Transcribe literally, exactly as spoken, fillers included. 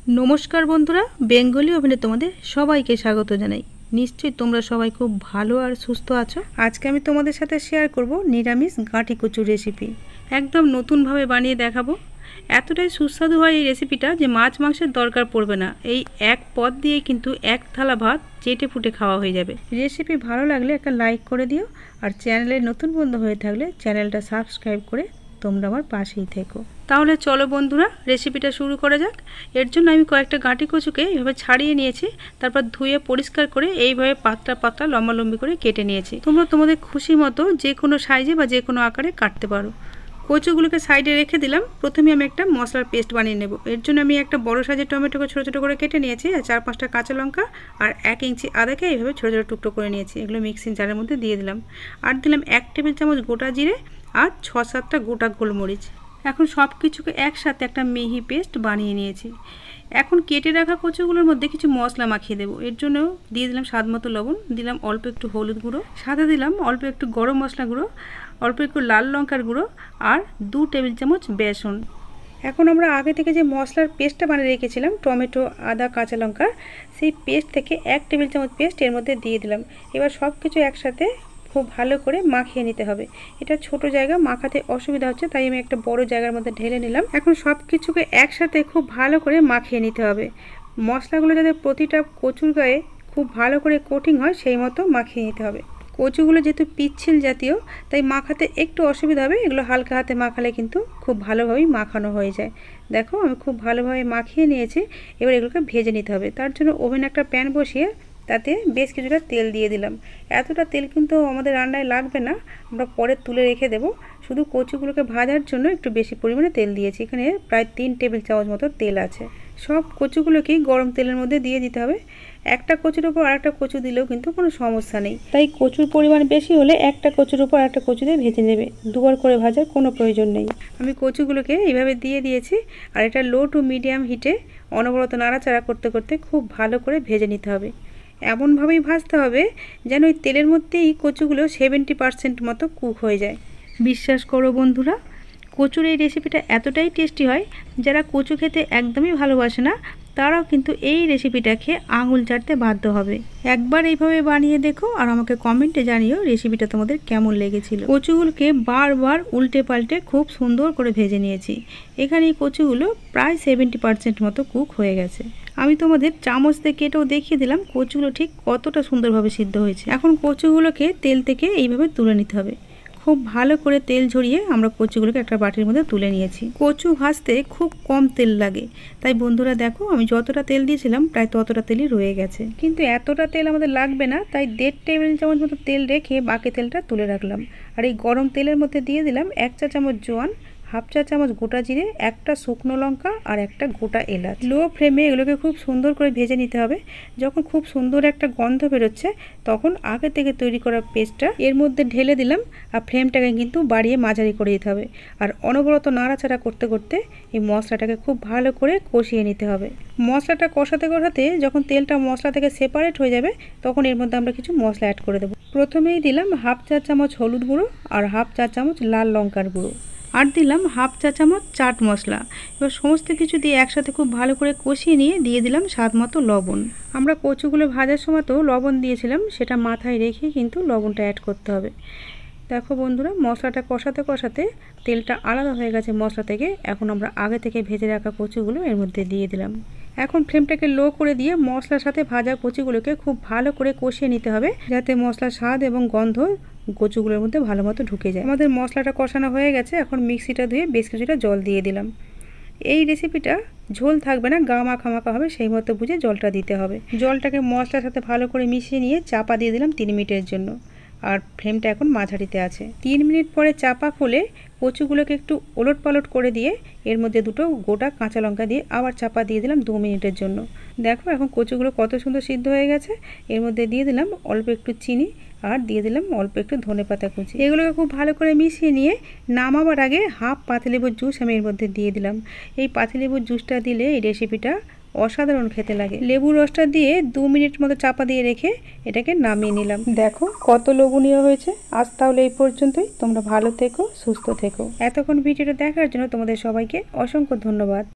नमस्कार बंधुरा बेंगली ओभेने तुम्हारे सबाइके स्वागत जानाई। निश्चय तोमरा सबाई खूब भालो और सुस्थ आछो। आज के आमी तोमादेर साथे शेयर करब निरामिष गाँठी कचुर रेसिपि। एकदम नतून भावे बानिये देखाबो। एतटाई सुस्वादु हय এই রেসিপিটা যে মাছ মাংসের দরকার পড়বে না। এই এক পদ দিয়ে কিন্তু এক থালা ভাত চেটে পুটে খাওয়া হয়ে যাবে। রেসিপি ভালো লাগলে একটা লাইক করে দিও আর চ্যানেলে নতুন বন্ধু হয়ে থাকলে চ্যানেলটা সাবস্ক্রাইব করে তোমরা আমার পাশেই থেকো। তাহলে চলো বন্ধুরা রেসিপিটা শুরু করা যাক। এর জন্য আমি কয়েকটা গাঁটি কচুকে এইভাবে ছাড়িয়ে নিয়েছি, তারপর ধুয়ে পরিষ্কার করে এইভাবে পাতলা পাতলা লম্বা লম্বি করে কেটে নিয়েছি। তোমরা তোমাদের খুশি মতো যে কোনো সাইজে বা যে কোনো আকারে কাটতে পারো। কচুগুলোকে সাইডে রেখে দিলাম। প্রথমে আমি একটা মশলার পেস্ট বানিয়ে নেব। এর জন্য আমি একটা বড় সাইজের টমেটোকে ছোটো ছোটো করে কেটে নিয়েছি আর চার পাঁচটা কাঁচা লঙ্কা আর এক ইঞ্চি আদাকে এইভাবে ছোটো ছোটো টুকরো করে নিয়েছি। এগুলো মিক্সিং জারের মধ্যে দিয়ে দিলাম। আর দিলাম এক টেবিল চামচ গোটা জিরে আর ছ সাতটা গোটা গোলমরিচ। এখন সব কিছুকে একসাথে একটা মিহি পেস্ট বানিয়ে নিয়েছি। এখন কেটে রাখা কচুগুলোর মধ্যে কিছু মশলা মাখিয়ে দেবো। এর জন্য দিয়ে দিলাম স্বাদ মতো লবণ, দিলাম অল্প একটু হলুদ গুঁড়ো, সাথে দিলাম অল্প একটু গরম মশলা গুঁড়ো, অল্প একটু লাল লঙ্কার গুঁড়ো আর দু টেবিল চামচ বেসন। এখন আমরা আগে থেকে যে মশলার পেস্টটা বানিয়ে রেখেছিলাম টমেটো আদা কাঁচা লঙ্কা, সেই পেস্ট থেকে এক টেবিল চামচ পেস্ট এর মধ্যে দিয়ে দিলাম। এবার সব কিছু একসাথে খুব ভালো করে মাখিয়ে নিতে হবে। এটা ছোট জায়গা, মাখাতে অসুবিধা হচ্ছে তাই আমি একটা বড় জায়গার মধ্যে ঢেলে নিলাম। এখন সব কিছুকে একসাথে খুব ভালো করে মাখিয়ে নিতে হবে। মশলাগুলো যাতে প্রতিটা কচুর গায়ে খুব ভালো করে কোটিং হয় সেই মতো মাখিয়ে নিতে হবে। কচুগুলো যেহেতু পিচ্ছিল জাতীয় তাই মাখাতে একটু অসুবিধা হবে। এগুলো হালকা হাতে মাখালে কিন্তু খুব ভালোভাবেই মাখানো হয়ে যায়। দেখো আমি খুব ভালোভাবে মাখিয়ে নিয়েছি। এবার এগুলোকে ভেজে নিতে হবে। তার জন্য ওভেনে একটা প্যান বসিয়ে তাতে বেশ কিছুটা তেল দিয়ে দিলাম। এতটা তেল কিন্তু আমাদের রান্নায় লাগবে না, আমরা পরে তুলে রেখে দেব। শুধু কচুগুলোকে ভাজার জন্য একটু বেশি পরিমাণে তেল দিয়েছি। এখানে প্রায় তিন টেবিল চামচ মতো তেল আছে। সব কচুগুলোকেই গরম তেলের মধ্যে দিয়ে দিতে হবে। একটা কচুর উপর আরেকটা কচু দিলেও কিন্তু কোনো সমস্যা নেই, তাই কচুর পরিমাণ বেশি হলে একটা কচুর উপর আরেকটা কচু দিয়ে ভেজে নেবে। দুবার করে ভাজার কোনো প্রয়োজন নেই। আমি কচুগুলোকে এইভাবে দিয়ে দিয়েছি আর এটা লো টু মিডিয়াম হিটে অনবরত নাড়াচাড়া করতে করতে খুব ভালো করে ভেজে নিতে হবে। এমনভাবেই ভাজতে হবে যেন ওই তেলের মধ্যেই কচুগুলো সেভেন্টি পার্সেন্ট মতো কুক হয়ে যায়। বিশ্বাস করো বন্ধুরা, কচুর এই রেসিপিটা এতটাই টেস্টি হয়, যারা কচু খেতে একদমই ভালোবাসে না তারাও কিন্তু এই রেসিপিটা খেয়ে আঙুল চাটতে বাধ্য হবে। একবার এইভাবে বানিয়ে দেখো আর আমাকে কমেন্টে জানিও রেসিপিটা তোমাদের কেমন লেগেছিল। কচুগুলোকে বারবার উল্টে পাল্টে খুব সুন্দর করে ভেজে নিয়েছি। এখানে এই কচুগুলো প্রায় সেভেন্টি পার্সেন্ট মতো কুক হয়ে গেছে। আমি তোমাদের চামচ দিয়ে কেটেও দেখিয়ে দিলাম কচুগুলো ঠিক কতটা সুন্দরভাবে সিদ্ধ হয়েছে। এখন কচুগুলোকে তেল থেকে এইভাবে তুলে নিতে হবে। খুব ভালো করে তেল ঝরিয়ে আমরা কচুগুলোকে একটা বাটির মধ্যে তুলে নিয়েছি। কচু ভাজতে খুব কম তেল লাগে, তাই বন্ধুরা দেখো আমি যতটা তেল দিয়েছিলাম প্রায় ততটা তেলই রয়ে গেছে। কিন্তু এতটা তেল আমাদের লাগবে না, তাই দেড় টেবিল চামচ মতো তেল রেখে বাকি তেলটা তুলে রাখলাম। আর এই গরম তেলের মধ্যে দিয়ে দিলাম এক চা চামচ জোয়ান, হাফ চা চামচ গোটা জিরে, একটা শুকনো লঙ্কা আর একটা গোটা এলাচ। লো ফ্লেমে এগুলোকে খুব সুন্দর করে ভেজে নিতে হবে। যখন খুব সুন্দর একটা গন্ধ বেরোচ্ছে তখন আগে থেকে তৈরি করা পেস্টটা এর মধ্যে ঢেলে দিলাম আর ফ্লেমটাকে কিন্তু বাড়িয়ে মাঝারি করে দিতে হবে। আর অনবরত নাড়াচাড়া করতে করতে এই মশলাটাকে খুব ভালো করে কষিয়ে নিতে হবে। মশলাটা কষাতে কষাতে যখন তেলটা মশলা থেকে সেপারেট হয়ে যাবে তখন এর মধ্যে আমরা কিছু মশলা অ্যাড করে দেবো। প্রথমেই দিলাম হাফ চা চামচ হলুদ গুঁড়ো আর হাফ চা চামচ লাল লঙ্কার গুঁড়ো আর দিলাম হাফ চা চামচ চাট মশলা। এবার সমস্ত কিছু দিয়ে একসাথে খুব ভালো করে কষিয়ে নিয়ে দিয়ে দিলাম স্বাদ মতো লবণ। আমরা কচুগুলো ভাজার সময় তো লবণ দিয়েছিলাম, সেটা মাথায় রেখে কিন্তু লবণটা অ্যাড করতে হবে। দেখো বন্ধুরা মশলাটা কষাতে কষাতে তেলটা আলাদা হয়ে গেছে মশলা থেকে। এখন আমরা আগে থেকে ভেজে রাখা কচুগুলো এর মধ্যে দিয়ে দিলাম। এখন ফ্লেমটাকে লো করে দিয়ে মশলার সাথে ভাজা কচুগুলোকে খুব ভালো করে কষিয়ে নিতে হবে যাতে মশলার স্বাদ এবং গন্ধ কচুগুলোর মধ্যে ভালো মতো ঢুকে যায়। আমাদের মশলাটা কষানো হয়ে গেছে। এখন মিক্সিটা ধুয়ে বেশ কিছুটা জল দিয়ে দিলাম। এই রেসিপিটা ঝোল থাকবে না, গা মাখা মাখা হবে, সেই মতো বুঝে জলটা দিতে হবে। জলটাকে মশলার সাথে ভালো করে মিশিয়ে নিয়ে চাপা দিয়ে দিলাম তিন মিনিটের জন্য। আর ফ্লেমটা এখন মাঝারিতে আছে। তিন মিনিট পরে চাপা খুলে কচুগুলোকে একটু ওলট পালট করে দিয়ে এর মধ্যে দুটো গোটা কাঁচা লঙ্কা দিয়ে আবার চাপা দিয়ে দিলাম দু মিনিটের জন্য। দেখো এখন কচুগুলো কত সুন্দর সিদ্ধ হয়ে গেছে। এর মধ্যে দিয়ে দিলাম অল্প একটু চিনি আর দিয়ে দিলাম অল্প একটু ধনেপাতা কুচি। এগুলোকে খুব ভালো করে মিশিয়ে নিয়ে নামাবার আগে হাফ পাতিলেবুর জুস আমি এর মধ্যে দিয়ে দিলাম। এই পাতিলেবুর জুসটা দিলে এই রেসিপিটা অসাধারণ খেতে লাগে। লেবু রসটা দিয়ে দু মিনিট মতো চাপা দিয়ে রেখে এটাকে নামিয়ে নিলাম। দেখো কত লোভনীয় হয়েছে। আজ তাহলে এই পর্যন্তই। তোমরা ভালো থেকো, সুস্থ থেকো। এতক্ষণ ভিডিওটা দেখার জন্য তোমাদের সবাইকে অসংখ্য ধন্যবাদ।